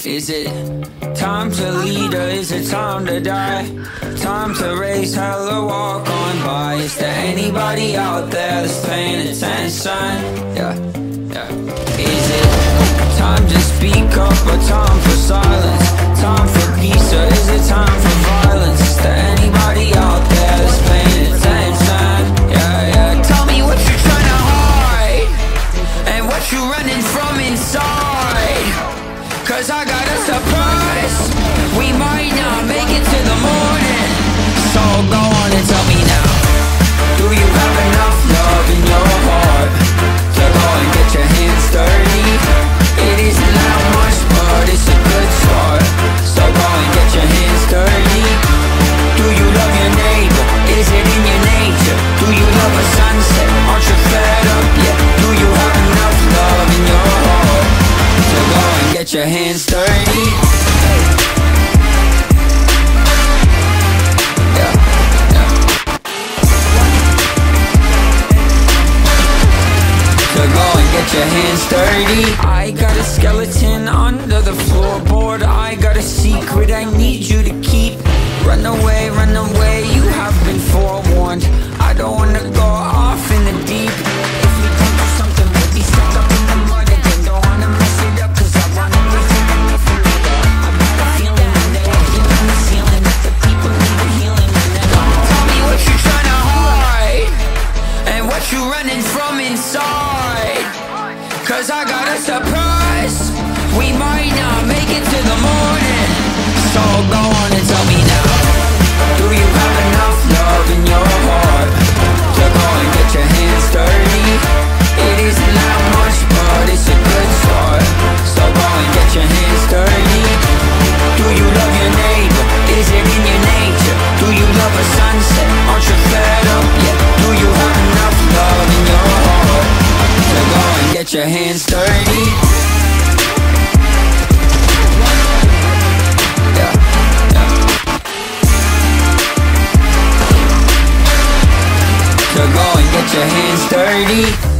Is it time to lead or is it time to die? Time to raise hell or walk on by. Is there anybody out there that's paying attention? Yeah. Is it time to speak up or time for silence? Time for peace or is it time for violence? Is there anybody out there that's paying attention? Yeah. Tell me what you're trying to hide and what you're running from inside. 'Cause I got a surprise. We might not make it to the morning. So go on and tell me now. Do you have enough love in your heart to go and get your hands dirty? It isn't that much, but it's a good start. So go and get your hands dirty. Do you love your neighbor? Is it in your nature? Do you love a sunset? Aren't you fed up yet? Do you have enough love in your heart to go and get your hands dirty? Get your hands dirty. I got a skeleton under the floorboard. I got a secret I need you to keep. Run away, you have been forewarned. I don't wanna go off in the deep. If we don't do something, we'll be stuck up in the mud again. Don't wanna mess it up, 'cause I want everything to be for me. I've got a feeling that they're healing the ceiling, that the people need a healing. And they're gonna tell me what you're trying to hide and what you're running from inside. 'Cause I got a surprise. We might not make it to the morning. So go on and tell me now. Do you have enough love in your heart to go and get your hands dirty? It isn't that much, but it's a good start. So go and get your hands dirty. Do you love your neighbor? Is it in your nature? Do you love a sunset? Aren't you fed up yet? Do you have enough love in your heart to go and get your hands dirty? To go and get your hands dirty.